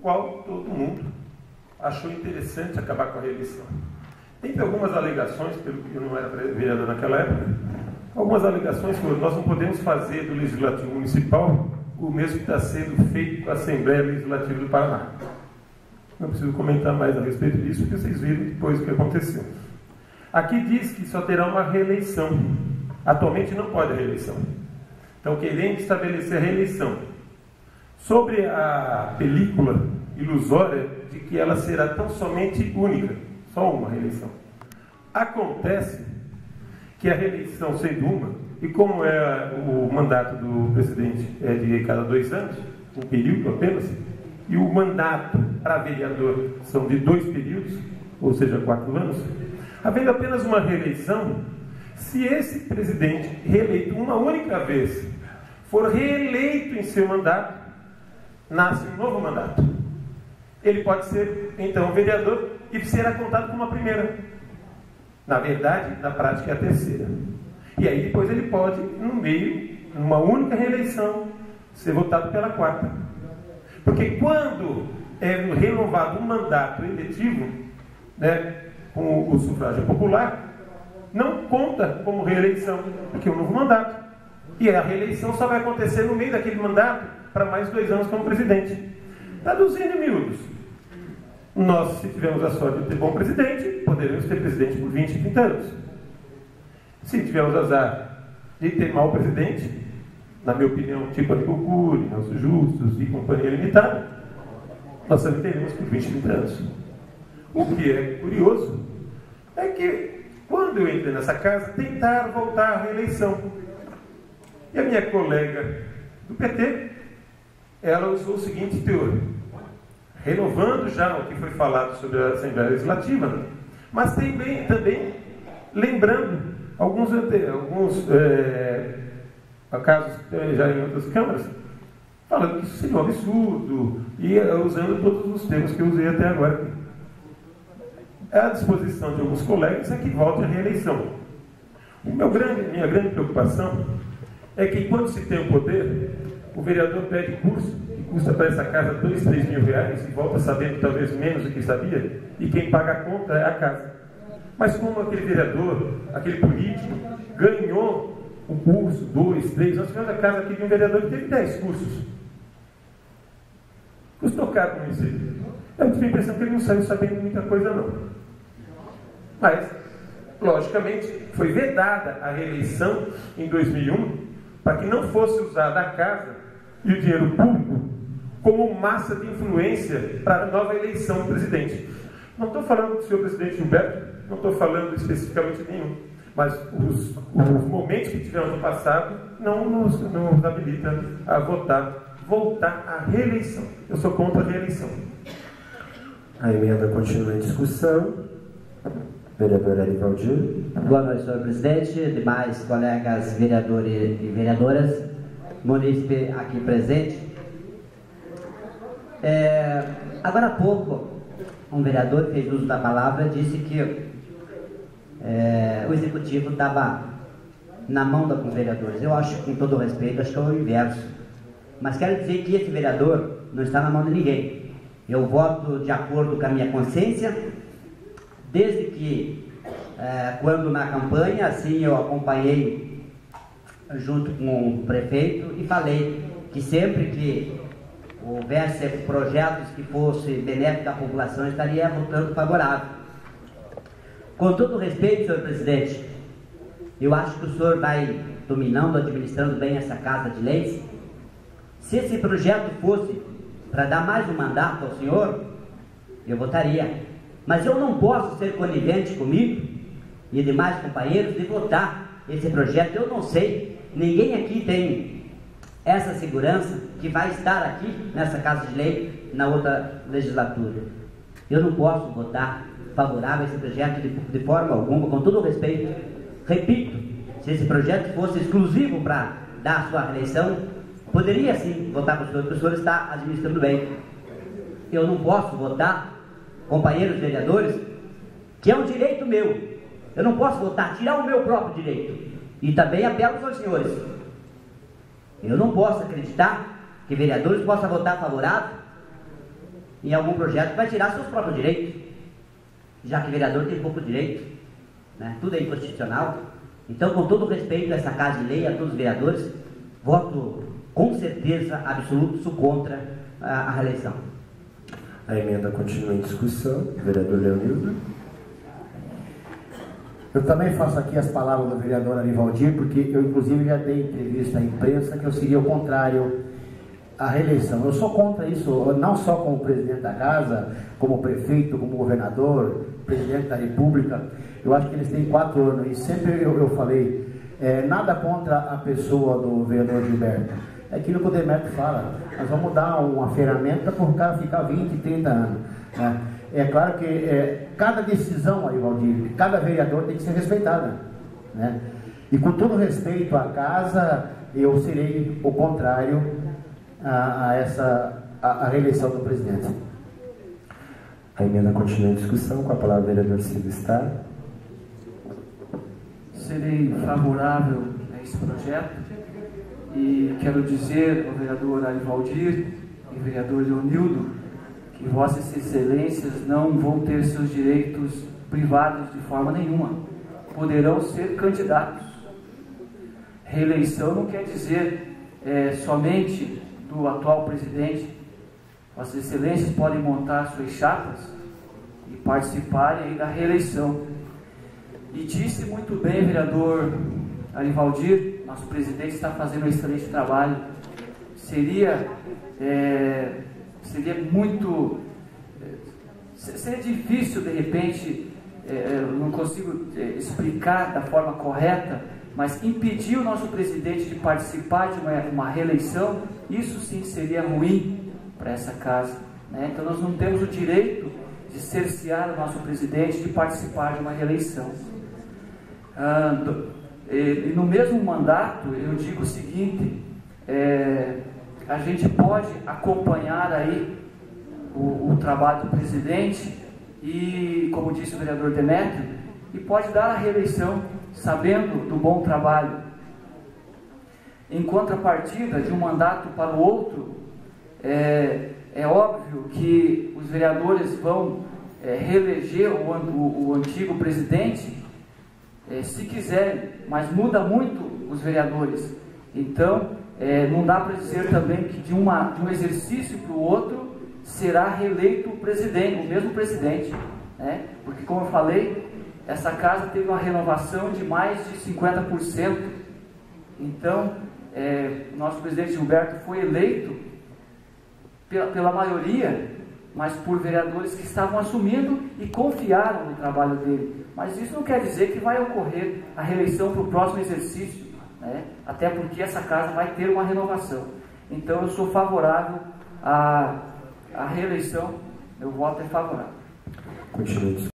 qual todo mundo achou interessante acabar com a reeleição. Entre algumas alegações, pelo que eu não era vereador naquela época, algumas alegações foram: nós não podemos fazer do Legislativo Municipal o mesmo que está sendo feito com a Assembleia Legislativa do Paraná. Não preciso comentar mais a respeito disso, porque vocês viram depois o que aconteceu. Aqui diz que só terá uma reeleição. Atualmente não pode a reeleição. Então, querendo estabelecer a reeleição sobre a película ilusória de que ela será tão somente única, só uma reeleição. Acontece que a reeleição sendo uma, e como é o mandato do presidente é de cada 2 anos, um período apenas, e o mandato para vereador são de 2 períodos, ou seja, 4 anos, havendo apenas uma reeleição, se esse presidente reeleito uma única vez for reeleito em seu mandato, nasce um novo mandato. Ele pode ser, então, vereador e será contado como a primeira. Na verdade, na prática, é a terceira. E aí depois ele pode, no meio, numa única reeleição, ser votado pela 4ª. Porque quando é renovado um mandato eletivo, né, com o sufrágio popular, não conta como reeleição, porque é um novo mandato. E a reeleição só vai acontecer no meio daquele mandato para mais 2 anos como presidente. Traduzindo em miúdos, nós, se tivermos a sorte de ter bom presidente, poderemos ter presidente por 20, 30 anos. Se tivermos azar de ter mau presidente, na minha opinião, tipo Anico Cury, Nelson Justus e companhia limitada, nós também teremos por 20, 30 anos. O que é curioso é que, quando eu entrei nessa casa, tentaram voltar à reeleição. E a minha colega do PT, ela usou o seguinte teor, renovando já o que foi falado sobre a Assembleia Legislativa, mas também lembrando alguns casos já em outras câmaras, falando que isso seria um absurdo, e usando todos os termos que eu usei até agora. A disposição de alguns colegas é que volte à reeleição. Minha grande preocupação é que, enquanto se tem o poder, o vereador pede curso, que custa para essa casa 2, 3 mil reais, e volta sabendo talvez menos do que sabia, e quem paga a conta é a casa. Mas como aquele vereador, aquele político, ganhou um curso, 2, 3, nós tivemos a casa aqui de um vereador que teve 10 cursos. Custou caro para o município. Eu tive a impressão que ele não saiu sabendo muita coisa, não. Mas, logicamente, foi vedada a reeleição em 2001 para que não fosse usada a casa e o dinheiro público como massa de influência para a nova eleição do presidente. Não estou falando do senhor presidente Gilberto, não estou falando especificamente de nenhum, mas os momentos que tivemos no passado não nos habilitam a voltar à reeleição. Eu sou contra a reeleição. A emenda continua em discussão. Vereador Arivaldir. Boa noite, senhor presidente, demais colegas vereadores e vereadoras, munícipe aqui presente. Agora há pouco, um vereador fez uso da palavra, disse que o executivo estava na mão dos vereadores. Eu acho, com todo o respeito, acho que é o inverso. Mas quero dizer que esse vereador não está na mão de ninguém. Eu voto de acordo com a minha consciência, desde que, quando na campanha, assim, eu acompanhei junto com o prefeito e falei que sempre que houvesse projetos que fossem benéficos à população, eu estaria votando favorável. Com todo respeito, senhor presidente, eu acho que o senhor vai dominando, administrando bem essa casa de leis. Se esse projeto fosse para dar mais um mandato ao senhor, eu votaria. Mas eu não posso ser conivente comigo e demais companheiros de votar esse projeto. Eu não sei, ninguém aqui tem essa segurança que vai estar aqui nessa casa de lei na outra legislatura. Eu não posso votar favorável a esse projeto de forma alguma, com todo o respeito. Repito, se esse projeto fosse exclusivo para dar a sua reeleição, poderia sim votar para o senhor, porque o senhor está administrando bem. Eu não posso votar, companheiros vereadores, que é um direito meu. Eu não posso votar, tirar o meu próprio direito. E também apelo aos senhores. Eu não posso acreditar que vereadores possam votar favorável em algum projeto que vai tirar seus próprios direitos, já que o vereador tem pouco direito, né? Tudo é inconstitucional. Então, com todo respeito a essa Casa de Lei, a todos os vereadores, voto com certeza absoluto contra a reeleição. A emenda continua em discussão. Vereador Leonildo. Eu também faço aqui as palavras do vereador Arivaldir, porque eu inclusive já dei entrevista à imprensa que eu seria o contrário à reeleição. Eu sou contra isso, não só como presidente da casa, como prefeito, como governador, presidente da república. Eu acho que eles têm 4 anos e sempre eu falei, nada contra a pessoa do vereador Gilberto. É aquilo que o Demetrio fala, nós vamos dar uma ferramenta para o cara ficar 20, 30 anos, né? É claro que cada decisão, Arivaldir, cada vereador tem que ser respeitada, né? E com todo respeito à casa, eu serei o contrário a reeleição do presidente. A emenda continua em discussão. Com a palavra o vereador Silvio Star. Serei favorável a esse projeto e quero dizer ao vereador Arivaldir e vereador Leonildo que vossas excelências não vão ter seus direitos privados de forma nenhuma. Poderão ser candidatos. Reeleição não quer dizer somente do atual presidente. Vossas excelências podem montar suas chapas e participarem aí da reeleição. E disse muito bem, vereador Arivaldir, nosso presidente está fazendo um excelente trabalho. Seria difícil, de repente, não consigo explicar da forma correta, mas impedir o nosso presidente de participar de uma reeleição, isso sim seria ruim para essa casa, né? Então nós não temos o direito de cercear o nosso presidente de participar de uma reeleição. E no mesmo mandato, eu digo o seguinte, a gente pode acompanhar aí o trabalho do presidente e, como disse o vereador Demetrio, e pode dar a reeleição sabendo do bom trabalho. Em contrapartida de um mandato para o outro, é óbvio que os vereadores vão reeleger o antigo presidente se quiserem, mas muda muito os vereadores. Então, não dá para dizer também que de um exercício para o outro será reeleito o presidente, o mesmo presidente, né? Porque, como eu falei, essa casa teve uma renovação de mais de 50%. Então, nosso presidente Gilberto foi eleito pela maioria, mas por vereadores que estavam assumindo e confiaram no trabalho dele. Mas isso não quer dizer que vai ocorrer a reeleição para o próximo exercício, né? Até porque essa casa vai ter uma renovação. Então eu sou favorável à reeleição, meu voto é favorável. Continue.